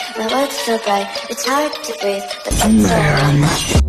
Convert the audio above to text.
My world's so bright, it's hard to breathe, but it's alright.